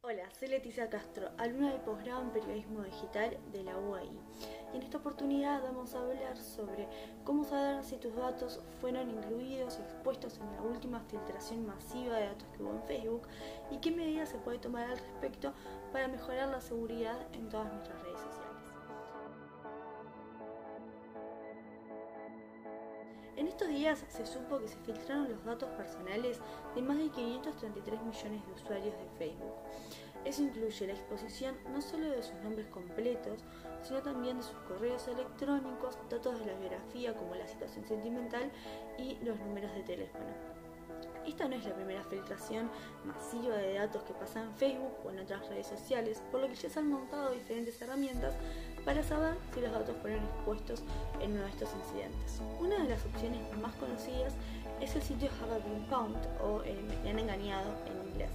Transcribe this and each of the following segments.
Hola, soy Leticia Castro, alumna del posgrado en Periodismo Digital de la UAI. Y en esta oportunidad vamos a hablar sobre cómo saber si tus datos fueron incluidos y expuestos en la última filtración masiva de datos que hubo en Facebook y qué medidas se puede tomar al respecto para mejorar la seguridad en todas nuestras redes sociales. En estos días se supo que se filtraron los datos personales de más de 533 millones de usuarios de Facebook. Eso incluye la exposición no solo de sus nombres completos, sino también de sus correos electrónicos, datos de la biografía como la situación sentimental y los números de teléfono. Esta no es la primera filtración masiva de datos que pasa en Facebook o en otras redes sociales, por lo que ya se han montado diferentes herramientas para saber si los datos fueron expuestos en uno de estos incidentes. Una de las opciones más conocidas es el sitio Have I Been Pwned o Me han engañado en inglés.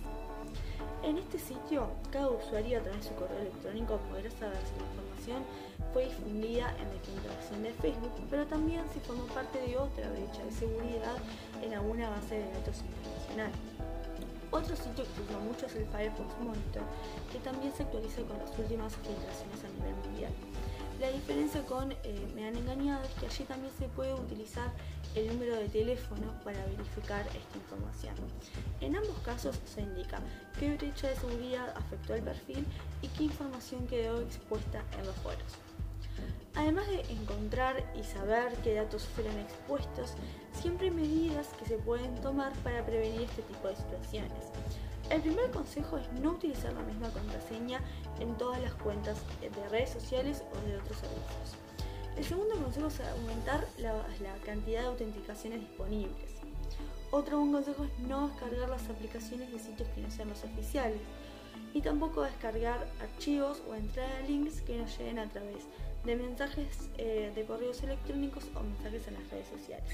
En este sitio, cada usuario a través de su correo electrónico podrá saber si la información fue difundida en la filtración de Facebook, pero también si formó parte de otra brecha de seguridad en alguna base de datos internacional. Otro sitio que se usa mucho es el Firefox Monitor, que también se actualiza con las últimas filtraciones a nivel mundial. La diferencia con Me han engañado es que allí también se puede utilizar el número de teléfono para verificar esta información. En ambos casos se indica qué brecha de seguridad afectó al perfil y qué información quedó expuesta en los foros. Además de encontrar y saber qué datos fueron expuestos, siempre hay medidas que se pueden tomar para prevenir este tipo de situaciones. El primer consejo es no utilizar la misma contraseña en todas las cuentas de redes sociales o de otros servicios. El segundo consejo es aumentar la cantidad de autenticaciones disponibles. Otro buen consejo es no descargar las aplicaciones de sitios que no sean los oficiales y tampoco descargar archivos o entrar a links que nos lleguen a través de mensajes de correos electrónicos o mensajes en las redes sociales.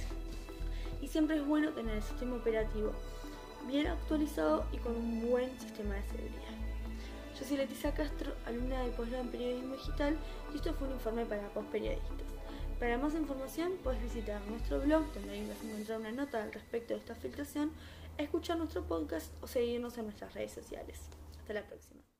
Y siempre es bueno tener el sistema operativo bien actualizado y con un buen sistema de seguridad. Yo soy Leticia Castro, alumna del posgrado en Periodismo Digital, y esto fue un informe para postperiodistas. Para más información puedes visitar nuestro blog, donde ahí vas a encontrar una nota al respecto de esta filtración, escuchar nuestro podcast o seguirnos en nuestras redes sociales. Hasta la próxima.